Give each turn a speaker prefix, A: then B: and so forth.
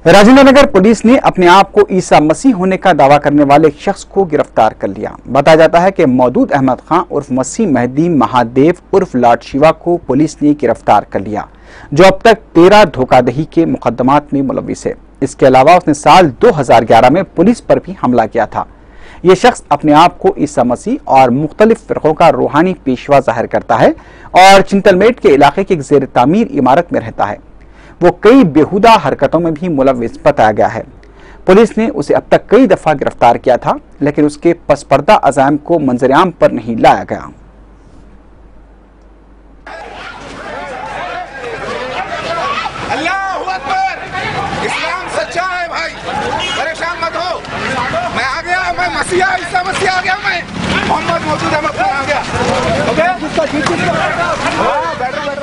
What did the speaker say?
A: Rajendra Nagar police ने अपने आप को ईसा मसीह होने का दावा करने वाले एक शख्स को गिरफ्तार कर लिया। बताया जाता है कि मौदूद अहमद खां उर्फ मसीह मेहदी महादेव उर्फ लॉर्ड शिवा को पुलिस ने गिरफ्तार कर लिया, जो अब तक 13 धोखाधड़ी के मुकदमात में मुलविस है। इसके अलावा उसने साल 2011 में पुलिस पर भी हमला किया था। ये शख्स अपने आप को ईसा मसीह और मुख्तलिफ फिरकों का रूहानी पेशवा जाहिर करता है और चिंतलमेट के इलाके की एक जेर तामीर इमारत में रहता है। वो कई बेहुदा हरकतों में भी मुलविस बताया गया है। पुलिस ने उसे अब तक कई दफा गिरफ्तार किया था, लेकिन उसके पसपर्दा अज़ाइम को मंजरेआम पर नहीं लाया गया।
B: अल्लाहू अकबर, इस्लाम सच्चा है भाई, परेशान मत हो। मैं आ गया, मैं मसीहा ईसा मसीह आ गया, मैं मोहम्मद मौजूद अहमद आ गया। ओके, बैठो बैठो।